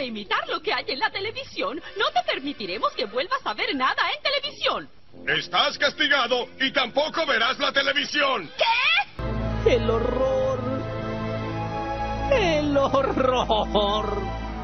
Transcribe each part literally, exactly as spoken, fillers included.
de imitar lo que hay en la televisión, no te permitiremos que vuelvas a ver nada en televisión. Estás castigado y tampoco verás la televisión. ¿Qué? El horror. El horror.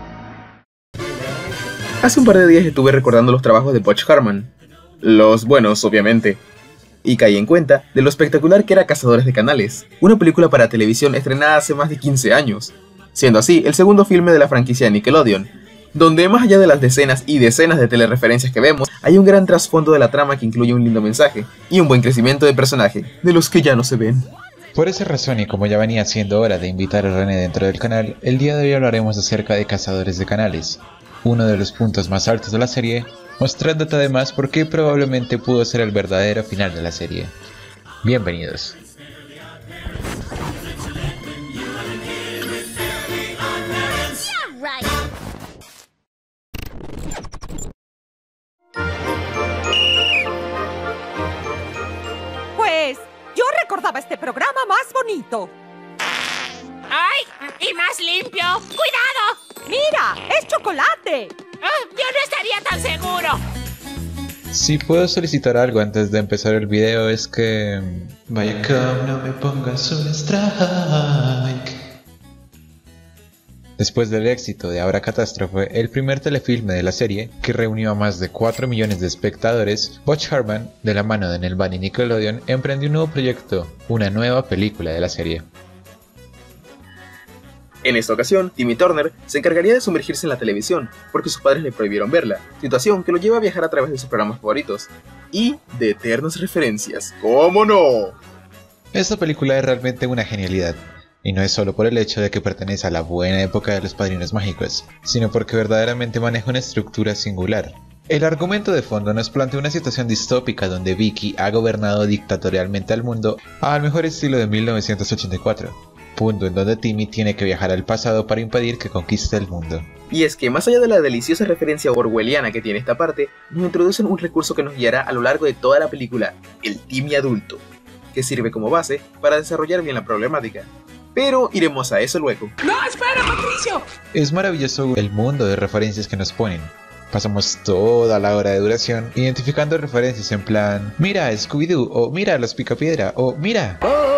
Hace un par de días estuve recordando los trabajos de Butch Hartman. Los buenos, obviamente. Y caí en cuenta de lo espectacular que era Cazadores de Canales, una película para televisión estrenada hace más de quince años, siendo así el segundo filme de la franquicia de Nickelodeon, donde más allá de las decenas y decenas de telereferencias que vemos, hay un gran trasfondo de la trama que incluye un lindo mensaje y un buen crecimiento de personaje, de los que ya no se ven. Por esa razón, y como ya venía siendo hora de invitar a René dentro del canal, el día de hoy hablaremos acerca de Cazadores de Canales, uno de los puntos más altos de la serie, mostrándote además por qué probablemente pudo ser el verdadero final de la serie. Bienvenidos. Pues yo recordaba este programa más bonito. ¡Ay! ¡Y más limpio! ¡Cuidado! ¡Mira! ¡Es chocolate! Oh, yo no estaría tan seguro. Si puedo solicitar algo antes de empezar el video es que... Viacom, no me pongas un strike. Después del éxito de Ahora Catástrofe, el primer telefilme de la serie, que reunió a más de cuatro millones de espectadores, Butch Hartman, de la mano de Nelvana y Nickelodeon, emprendió un nuevo proyecto, una nueva película de la serie. En esta ocasión, Timmy Turner se encargaría de sumergirse en la televisión, porque sus padres le prohibieron verla, situación que lo lleva a viajar a través de sus programas favoritos, y de eternas referencias, ¡cómo no! Esta película es realmente una genialidad, y no es solo por el hecho de que pertenece a la buena época de los Padrinos Mágicos, sino porque verdaderamente maneja una estructura singular. El argumento de fondo nos plantea una situación distópica donde Vicky ha gobernado dictatorialmente al mundo al mejor estilo de mil novecientos ochenta y cuatro. Punto en donde Timmy tiene que viajar al pasado para impedir que conquiste el mundo. Y es que más allá de la deliciosa referencia orwelliana que tiene esta parte, nos introducen un recurso que nos guiará a lo largo de toda la película, el Timmy adulto, que sirve como base para desarrollar bien la problemática. Pero iremos a eso luego. ¡No, espera, Patricio! Es maravilloso el mundo de referencias que nos ponen. Pasamos toda la hora de duración identificando referencias en plan mira Scooby-Doo, o mira Los Picapiedra, o mira...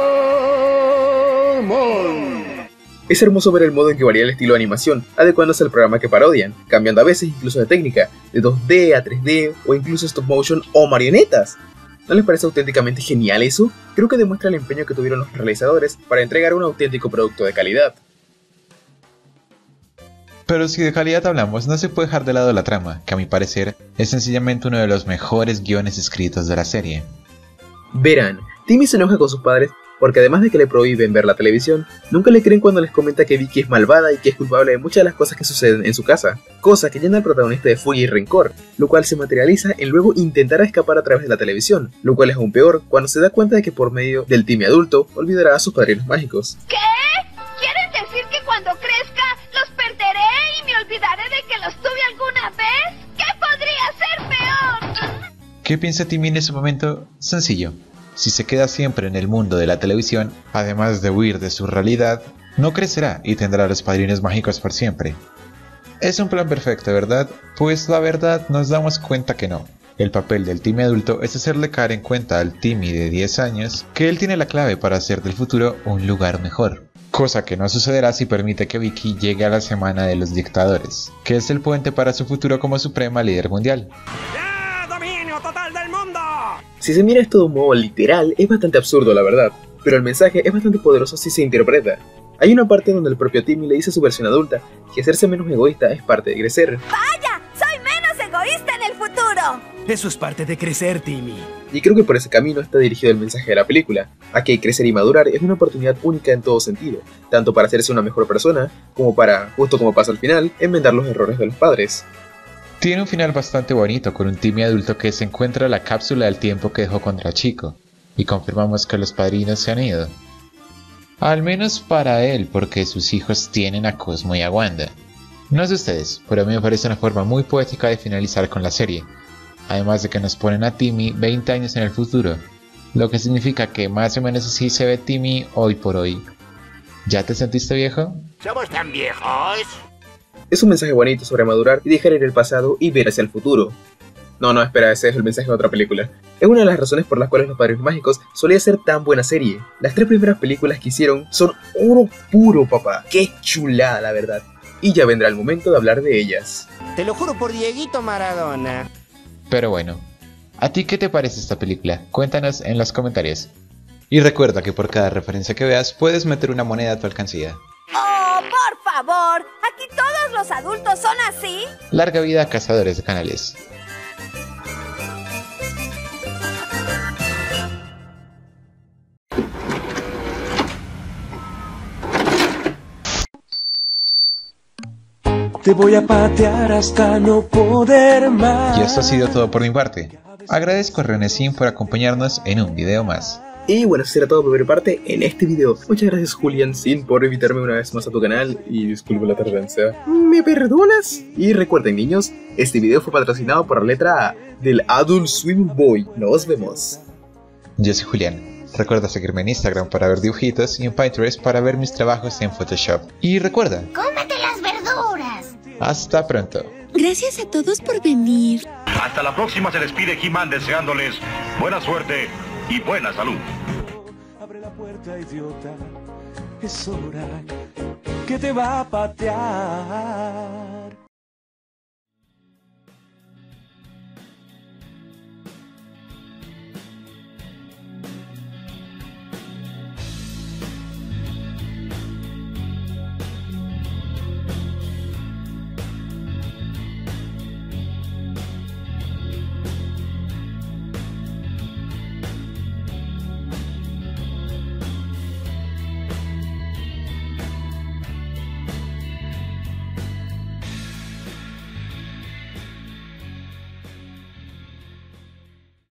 Es hermoso ver el modo en que varía el estilo de animación, adecuándose al programa que parodian, cambiando a veces incluso de técnica, de dos D a tres D o incluso stop motion o marionetas. ¿No les parece auténticamente genial eso? Creo que demuestra el empeño que tuvieron los realizadores para entregar un auténtico producto de calidad. Pero si de calidad hablamos, no se puede dejar de lado la trama, que a mi parecer es sencillamente uno de los mejores guiones escritos de la serie. Verán, Timmy se enoja con sus padres porque además de que le prohíben ver la televisión, nunca le creen cuando les comenta que Vicky es malvada y que es culpable de muchas de las cosas que suceden en su casa, cosa que llena al protagonista de furia y rencor, lo cual se materializa en luego intentar escapar a través de la televisión, lo cual es aún peor cuando se da cuenta de que por medio del Timmy adulto olvidará a sus padrinos mágicos. ¿Qué? ¿Quieren decir que cuando crezca los perderé y me olvidaré de que los tuve alguna vez? ¿Qué podría ser peor? ¿Qué piensa Timmy en ese momento? Sencillo. Si se queda siempre en el mundo de la televisión, además de huir de su realidad, no crecerá y tendrá a los padrinos mágicos por siempre. Es un plan perfecto, ¿verdad? Pues la verdad nos damos cuenta que no. El papel del Timmy adulto es hacerle caer en cuenta al Timmy de diez años que él tiene la clave para hacer del futuro un lugar mejor. Cosa que no sucederá si permite que Vicky llegue a la semana de los dictadores, que es el puente para su futuro como suprema líder mundial. ¡Total del mundo! Si se mira esto de un modo literal, es bastante absurdo la verdad, pero el mensaje es bastante poderoso si se interpreta. Hay una parte donde el propio Timmy le dice a su versión adulta que hacerse menos egoísta es parte de crecer. ¡Vaya! ¡Soy menos egoísta en el futuro! Eso es parte de crecer, Timmy. Y creo que por ese camino está dirigido el mensaje de la película, a que crecer y madurar es una oportunidad única en todo sentido, tanto para hacerse una mejor persona, como para, justo como pasa al final, enmendar los errores de los padres. Tiene un final bastante bonito con un Timmy adulto que se encuentra la cápsula del tiempo que dejó cuando era chico, y confirmamos que los padrinos se han ido. Al menos para él, porque sus hijos tienen a Cosmo y a Wanda. No sé ustedes, pero a mí me parece una forma muy poética de finalizar con la serie, además de que nos ponen a Timmy veinte años en el futuro, lo que significa que más o menos así se ve Timmy hoy por hoy. ¿Ya te sentiste viejo? ¿Somos tan viejos? Es un mensaje bonito sobre madurar y dejar ir el pasado y ver hacia el futuro. No, no, espera, ese es el mensaje de otra película. Es una de las razones por las cuales Los Padrinos Mágicos solía ser tan buena serie. Las tres primeras películas que hicieron son oro puro, papá. ¡Qué chulada, la verdad! Y ya vendrá el momento de hablar de ellas. Te lo juro por Dieguito Maradona. Pero bueno, ¿a ti qué te parece esta película? Cuéntanos en los comentarios. Y recuerda que por cada referencia que veas puedes meter una moneda a tu alcancía. ¡Oh, por favor! ¿Aquí todos los adultos son así? Larga vida a Cazadores de Canales. Te voy a patear hasta no poder más. Y esto ha sido todo por mi parte. Agradezco a Renesim por acompañarnos en un video más. Y bueno, eso será todo por mi parte en este video. Muchas gracias, Julian Sin, por invitarme una vez más a tu canal. Y disculpa la tardanza. ¿Me perdonas? Y recuerden, niños, este video fue patrocinado por la letra A del Adult Swim Boy. Nos vemos. Yo soy Julián. Recuerda seguirme en Instagram para ver dibujitos y en Pinterest para ver mis trabajos en Photoshop. Y recuerda, ¡cómete las verduras! Hasta pronto. Gracias a todos por venir. Hasta la próxima, se despide He-Man deseándoles buena suerte y buena salud. Abre la puerta, idiota. Es hora que te va a patear.